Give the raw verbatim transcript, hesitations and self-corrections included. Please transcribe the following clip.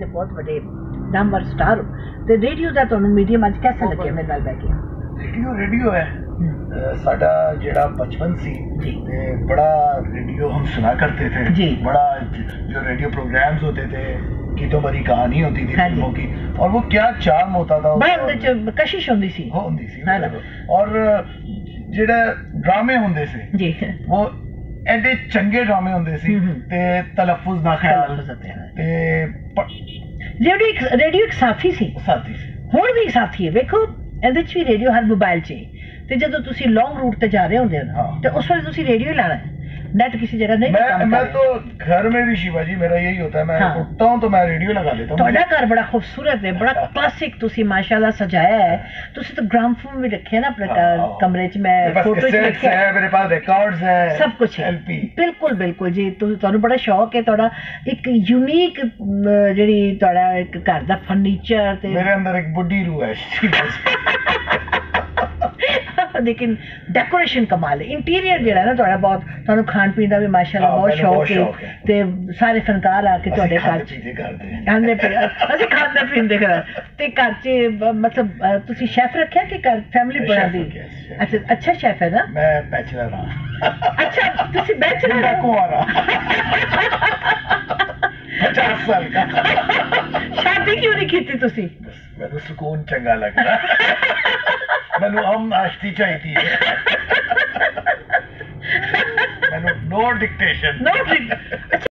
ਦੇ ਬਹੁਤ ਵੱਡੇ ਨਾਮਵਰ ਸਟਾਰ ਹੋ ਤੇ ਰੇਡੀਓ ਦਾ ਤੁਹਾਨੂੰ ਮੀਡੀਅਮ ਅੱਜ ਕਿਵੇਂ ਲੱਗਿਆ ਮੇਰੇ ਨਾਲ ਬੈ ਕੇ? रेडियो रेडियो है साडा जेड़ा बचपन सी ते बड़ा रेडियो हम सुना करते थे जी। बड़ा जो रेडियो प्रोग्राम्स होते थे गीतों भरी कहानी होती थी फिल्मों की और वो क्या चार्म होता था बड़ा कशिश होंदी सी होंदी सी और जेड़ा ड्रामे होंदे से जी वो एडे चंगे ड्रामे होंदे सी ते तलफ्फुज़ दा ख्याल ते रेडियो रेडियो एक साथी सी साथी सी हुण भी साथी है वेखो ਇਹਦੇ 'ਚ ਵੀ ਰੇਡੀਓ ਹਰ ਮੋਬਾਈਲ 'ਚ ਤੇ ਜਦੋਂ ਤੁਸੀਂ ਲੌਂਗ ਰੂਟ ਤੇ ਜਾ ਰਹੇ ਹੁੰਦੇ ਹੋ ਤੇ ਉਸ ਵੇਲੇ ਤੁਸੀਂ ਰੇਡੀਓ ਹੀ ਲਾਣਾ नेट किसी जगह नहीं मैं मैं तो घर में भी शिवा जी मेरा यही होता है मैं हाँ। उठता हूँ तो मैं रेडियो लगा लेता हूँ। ਤੁਹਾਡਾ ਘਰ बड़ा खूबसूरत है बड़ा क्लासिक ਤੁਸੀਂ माशाल्लाह सजाया है ਤੁਸੀਂ तो ग्रामोफोन भी रखे है ना अपने कमरे च मैं फोटो च रखे है मेरे पास रिकॉर्ड्स है सब कुछ है एलपी बिल्कुल बिल्कुल जी ਤੁਹਾਨੂੰ बड़ा शौक है ਤੁਹਾਡਾ एक यूनिक ਜਿਹੜੀ ਤੁਹਾਡਾ ਇੱਕ ਘਰ ਦਾ फर्नीचर ਤੇ मेरे अंदर एक बुड्ढी रूह है लेकिन डेकोरेशन कमाल है इंटीरियर जेड़ा ना ਤੁਹਾਡਾ बहुत ਤੁਹਾਨੂੰ ਖਾਣ ਪੀਣ ਦਾ ਵੀ ਮਾਸ਼ਾਅੱਲਾ ਬਹੁਤ ਸ਼ੌਕ ਹੈ ਤੇ ਸਾਰੇ ਫਨਕਾਰ ਆ ਕੇ ਤੁਹਾਡੇ ਘਰ ਖਾਂਦੇ ਪੀਂਦੇ ਅਸੀਂ ਖਾਂਦੇ ਪੀਂਦੇ ਘਰ ਤੇ ਘਰ ਚ ਮਤਲਬ ਤੁਸੀਂ ਸ਼ੈਫ ਰੱਖਿਆ ਕਿ ਘਰ ਫੈਮਿਲੀ ਬਣਾਦੀ ਅੱਛਾ ਅੱਛਾ ਸ਼ੈਫ ਹੈ ਨਾ ਮੈਂ ਬੈਚਲਰ ਹਾਂ अच्छा ਤੁਸੀਂ ਬੈਚਲਰ ਮੈਂ ਕੁਆਰਾ पचास साल का शादी क्यों नहीं की तुसी मैं तो सुकून चंगा लगता मैनू हम आश्ती चाहिए मैनू नो डिक्टेशन नो